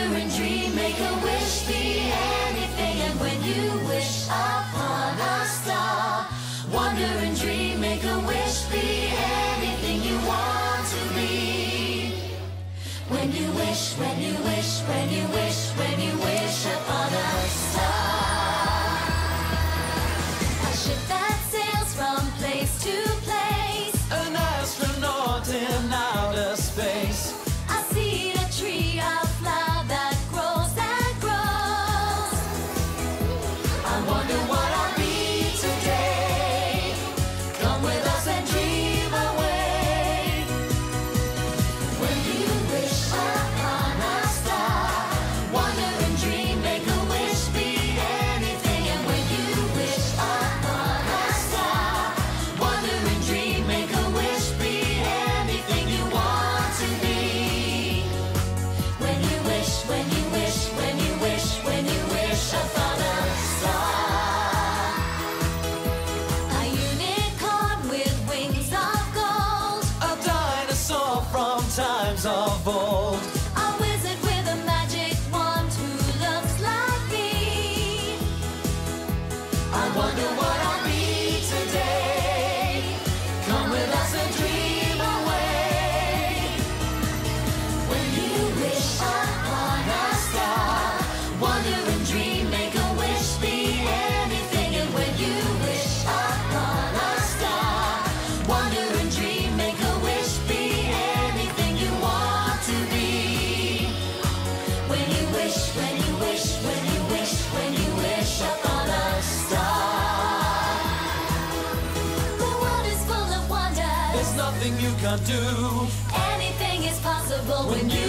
Wonder and dream, make a wish, be anything. And when you wish upon a star, wonder and dream, make a wish, be anything you want to be. When you wish, when you wish, when you wish, when you wish upon a star. A ship that sails from place to place, an astronaut in outer space. a seed, a tree, a flower that grows and grows. I wonder what I'll be today. Come with us and dream away. When you wish upon a star, wonder and dream, make a wish, be anything. And when you wish upon a star, wonder and dream, make a wish, be anything you want to be. When you wish, when you wish, when you wish, when you wish upon a star. A unicorn with wings of gold, A dinosaur from times of old. a wizard with a magic wand who looks like me. I wonder what I'll be today. Come with us and dream away. When you wish upon a star, wonder and dream, make a wish, be anything. And when you wish upon a star, wonder and dream, make a wish, be anything you want to be. When you wish, when you wish, when you wish, when you wish upon a star. The world is full of wonders. There's nothing you can't do. Anything is possible when you